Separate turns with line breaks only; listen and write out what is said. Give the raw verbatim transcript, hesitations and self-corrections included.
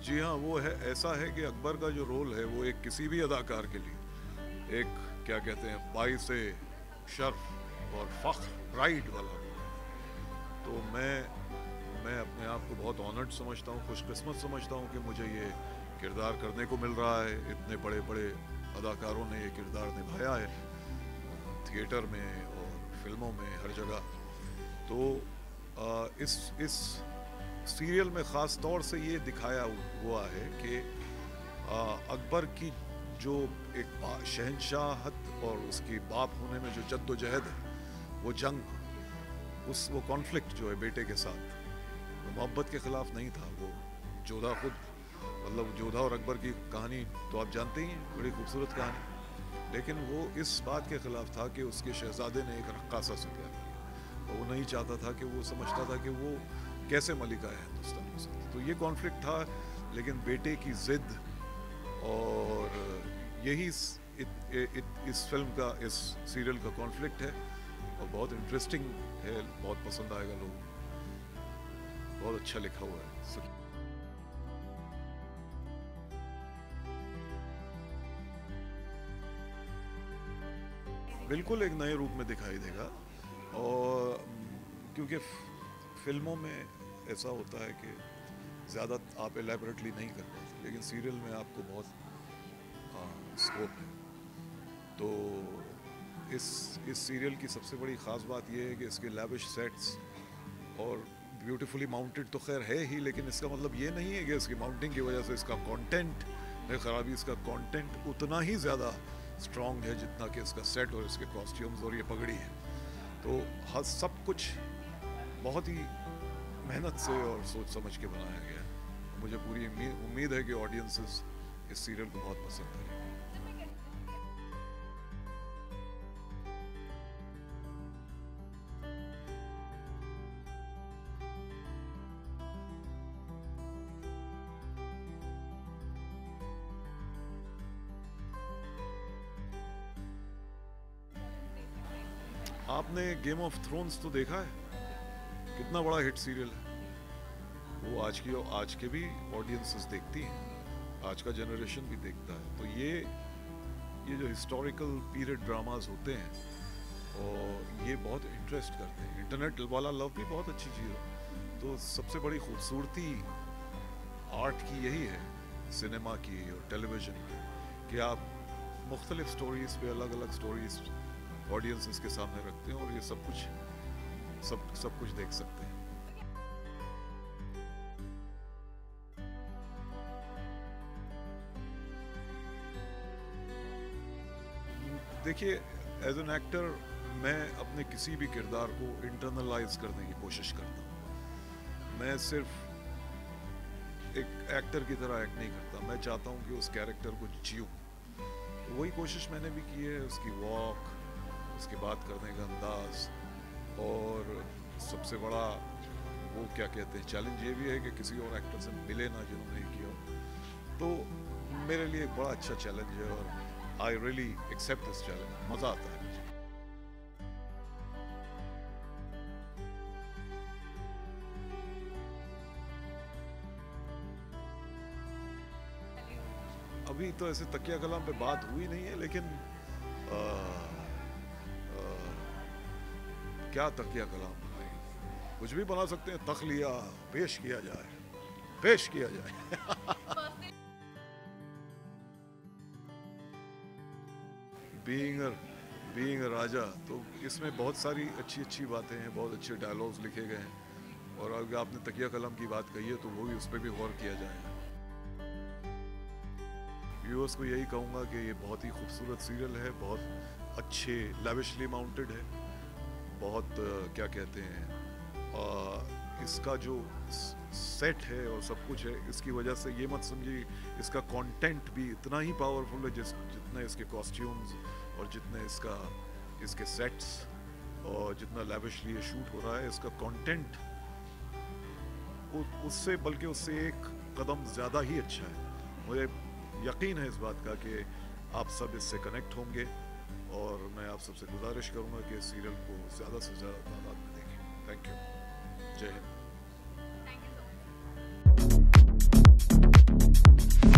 जी हाँ, वो है, ऐसा है कि अकबर का जो रोल है वो एक किसी भी अदाकार के लिए एक क्या कहते हैं बाइस से शर्फ और फ़ख्र, प्राइड वाला रोल है। तो मैं मैं अपने आप को बहुत ऑनर्ड समझता हूँ, खुशकिस्मत समझता हूँ कि मुझे ये किरदार करने को मिल रहा है। इतने बड़े बड़े अदाकारों ने ये किरदार निभाया है थिएटर में और फिल्मों में, हर जगह। तो आ, इस इस सीरियल में ख़ास तौर से ये दिखाया हुआ है कि अकबर की जो एक शहंशाहत और उसकी बाप होने में जो जद्दोजहद है, वो जंग, उस वो कॉन्फ्लिक्ट जो है बेटे के साथ, वो मोहब्बत के ख़िलाफ़ नहीं था। वो जोधा खुद, मतलब जोधा और अकबर की कहानी तो आप जानते ही हैं, बड़ी खूबसूरत कहानी, लेकिन वो इस बात के ख़िलाफ़ था कि उसके शहज़ादे ने एक रक्कासा से प्यार किया और वो नहीं चाहता था कि वो समझता था कि वो कैसे मलिका है हिंदुस्तान के साथ। तो ये कॉन्फ्लिक्ट था, लेकिन बेटे की ज़िद और यही इस, इत, इत, इस फिल्म का, इस सीरियल का कॉन्फ्लिक्ट है और बहुत इंटरेस्टिंग है, बहुत पसंद आएगा लोगों को, बहुत अच्छा लिखा हुआ है। बिल्कुल एक नए रूप में दिखाई देगा, और क्योंकि फिल्मों में ऐसा होता है कि ज़्यादा आप एलैबोरेटली नहीं कर पाते, लेकिन सीरियल में आपको बहुत स्कोप है। तो इस इस सीरियल की सबसे बड़ी ख़ास बात यह है कि इसके लैविश सेट्स और ब्यूटीफुली माउंटेड तो खैर है ही, लेकिन इसका मतलब ये नहीं है कि इसकी माउंटिंग की वजह से इसका कंटेंट में ख़राबी। इसका कंटेंट उतना ही ज़्यादा स्ट्रॉन्ग है जितना कि इसका सेट और इसके कॉस्ट्यूम्स और ये पगड़ी है। तो हर सब कुछ बहुत ही मेहनत से और सोच समझ के बनाया गया है। मुझे पूरी उम्मीद है कि ऑडियंसेस इस सीरियल को बहुत पसंद करेंगे। आपने गेम ऑफ थ्रोन्स तो देखा है, कितना बड़ा हिट सीरियल है वो। आज की आज के भी ऑडियंसेस देखती हैं, आज का जनरेशन भी देखता है। तो ये ये जो हिस्टोरिकल पीरियड ड्रामास होते हैं और ये बहुत इंटरेस्ट करते हैं। इंटरनेट वाला लव भी बहुत अच्छी चीज़ है। तो सबसे बड़ी खूबसूरती आर्ट की यही है, सिनेमा की और टेलीविज़न की, कि आप मुख्तलिफ स्टोरीज़ पे अलग अलग स्टोरीज़ ऑडियंसेस के सामने रखते हैं और ये सब कुछ सब सब कुछ देख सकते हैं। देखिए, एज एन एक्टर मैं अपने किसी भी किरदार को इंटरनलाइज करने की कोशिश करता हूँ। मैं सिर्फ एक एक्टर की तरह एक्ट नहीं करता, मैं चाहता हूँ कि उस कैरेक्टर को जीऊँ। तो वही कोशिश मैंने भी की है। उसकी वॉक, उसकी बात करने का अंदाज, और सबसे बड़ा वो क्या कहते हैं चैलेंज ये भी है कि किसी और एक्टर से मिले ना जिन्होंने किया। तो मेरे लिए एक बड़ा अच्छा चैलेंज है और I really accept this challenge. मज़ा आता है मुझे। अभी तो ऐसे तकिया कलाम पे बात हुई नहीं है, लेकिन आ, आ, क्या तकिया कलाम बनाएंगे, कुछ भी बना सकते हैं। तख लिया, पेश किया जाए, पेश किया जाए। बीइंग बीइंग राजा, तो इसमें बहुत सारी अच्छी अच्छी बातें हैं, बहुत अच्छे डायलॉग्स लिखे गए हैं। और अगर आपने तकिया कलम की बात कही है तो वो भी, उस पर भी गौर किया जाए। व्यूअर्स को यही कहूँगा कि ये बहुत ही खूबसूरत सीरियल है, बहुत अच्छे लैविशली माउंटेड है, बहुत क्या कहते हैं आ, इसका जो सेट है और सब कुछ है, इसकी वजह से ये मत समझिए इसका कंटेंट भी इतना ही पावरफुल है जिस जितने इसके कॉस्ट्यूम्स और जितने इसका इसके सेट्स और जितना लैविशली ये शूट हो रहा है, इसका कंटेंट उससे बल्कि उससे एक कदम ज़्यादा ही अच्छा है। मुझे यकीन है इस बात का कि आप सब इससे कनेक्ट होंगे, और मैं आप सबसे गुजारिश करूँगा कि इस सीरियल को ज़्यादा से ज़्यादा तादाद में देखें। Thank you. जय हिंद।
है।